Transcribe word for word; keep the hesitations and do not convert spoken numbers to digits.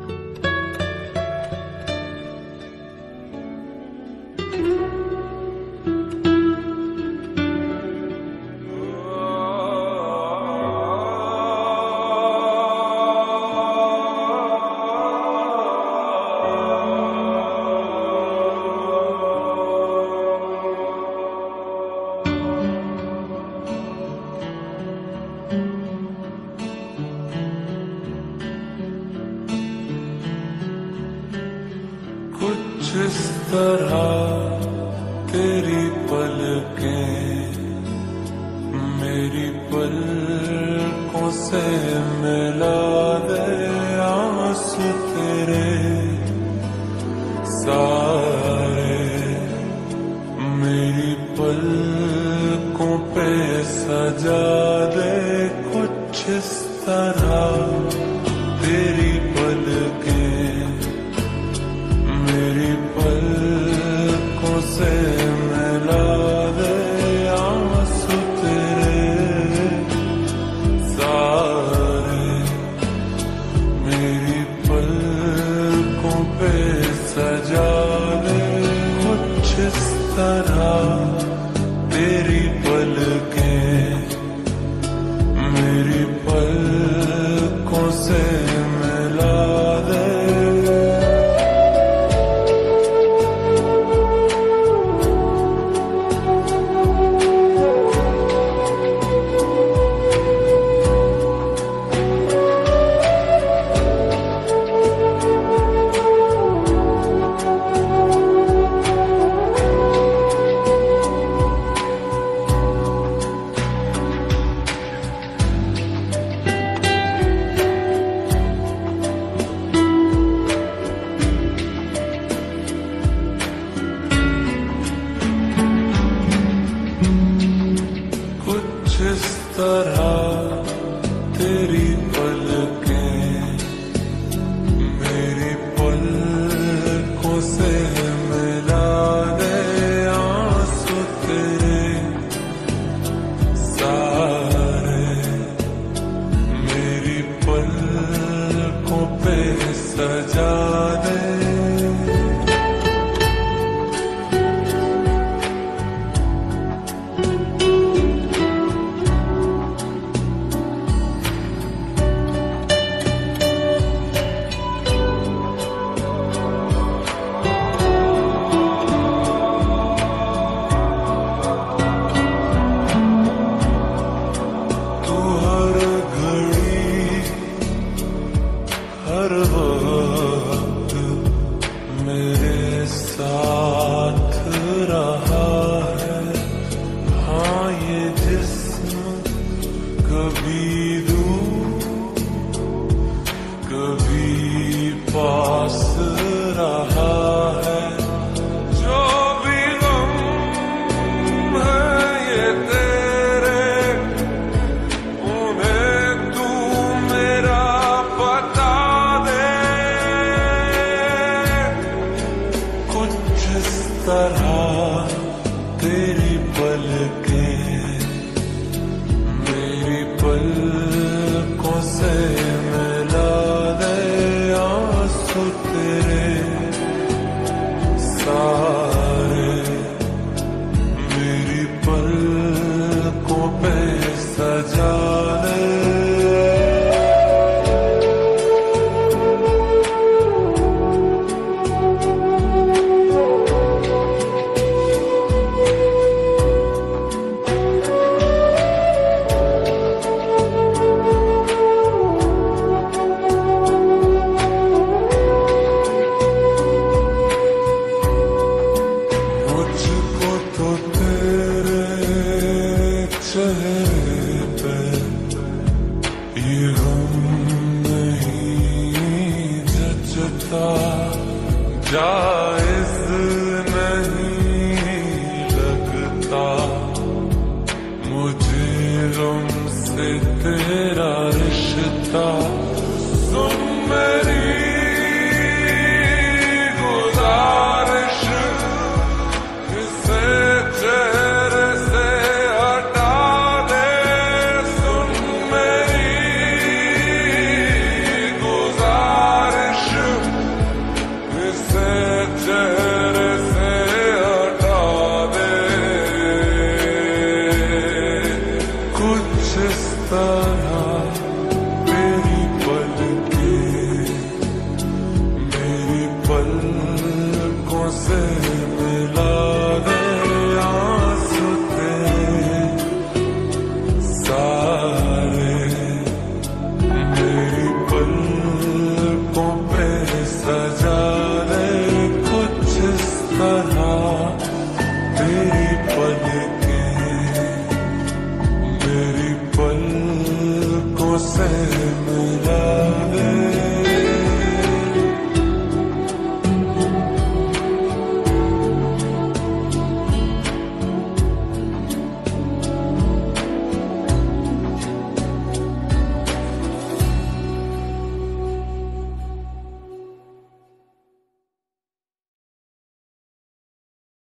कुछ इस तरह तेरी पलकें मेरी पलकों से मिला दे, आंसू तेरे सारे मेरी पलकों पे सजा दे। कुछ इस तरह तेरी पलकें मेरी पलकों से मिला दे, आंसू तेरे सारे मेरी पलकों पे सजा दे। कुछ इस तरह तेरी पलकें मेरी पलकों से मिला दे। इस तरह तेरी पलकें मेरी पलकों से मिला दे, आंसू तेरे सारे मेरी पलकों पे सजा दे। हर वक्त मेरे साथ रहा है, हाँ ये जिस्म कभी दूर कभी पास रहा है। जो भी गम है ये तेरे, उन्हें तू मेरा बता दे। कुछ इस तरह तेरी पलकें मेरी पलकों से मिला दे, आंसू तेरे सारे मेरी पलकों पे सजा दे। चेहरे पे ये गम नहीं जचता, जा